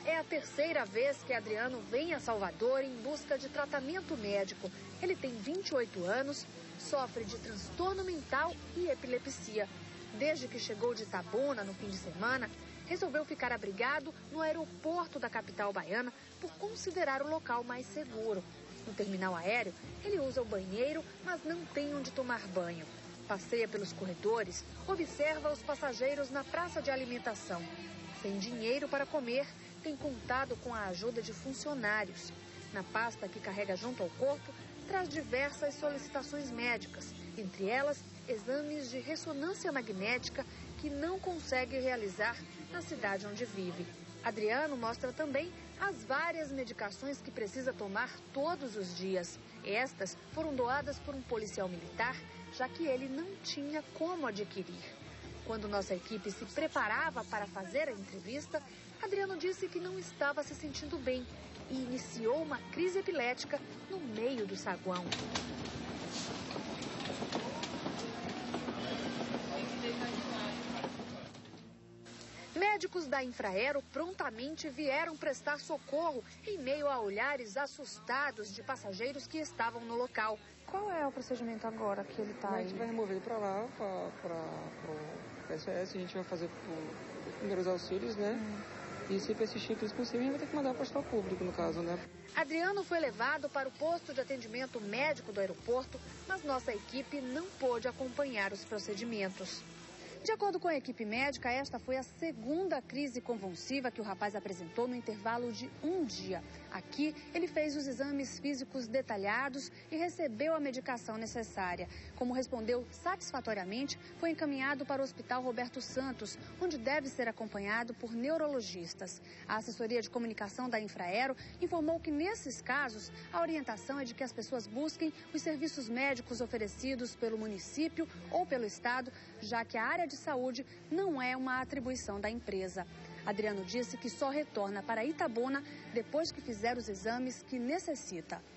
é a terceira vez que Adriano vem a Salvador em busca de tratamento médico. Ele tem 28 anos, sofre de transtorno mental e epilepsia. Desde que chegou de Itabuna no fim de semana, resolveu ficar abrigado no aeroporto da capital baiana por considerar o local mais seguro. No terminal aéreo, ele usa o banheiro, mas não tem onde tomar banho. Passeia pelos corredores, observa os passageiros na praça de alimentação. Sem dinheiro para comer, tem contado com a ajuda de funcionários. Na pasta que carrega junto ao corpo, traz diversas solicitações médicas, entre elas exames de ressonância magnética que não consegue realizar na cidade onde vive. Adriano mostra também as várias medicações que precisa tomar todos os dias. Estas foram doadas por um policial militar, já que ele não tinha como adquirir. Quando nossa equipe se preparava para fazer a entrevista, Adriano disse que não estava se sentindo bem e iniciou uma crise epilética no meio do saguão. Médicos da Infraero prontamente vieram prestar socorro em meio a olhares assustados de passageiros que estavam no local. Qual é o procedimento agora que ele está aí? A gente vai remover ele para lá, para o SOS, a gente vai fazer os primeiros auxílios, né? E se persistir crise possível, a gente vai ter que mandar para o hospital público, no caso, né? Adriano foi levado para o posto de atendimento médico do aeroporto, mas nossa equipe não pôde acompanhar os procedimentos. De acordo com a equipe médica, esta foi a segunda crise convulsiva que o rapaz apresentou no intervalo de um dia. Aqui, ele fez os exames físicos detalhados e recebeu a medicação necessária. Como respondeu satisfatoriamente, foi encaminhado para o Hospital Roberto Santos, onde deve ser acompanhado por neurologistas. A assessoria de comunicação da Infraero informou que, nesses casos, a orientação é de que as pessoas busquem os serviços médicos oferecidos pelo município ou pelo estado, já que a área de saúde não é uma atribuição da empresa. Adriano disse que só retorna para Itabuna depois que fizer os exames que necessita.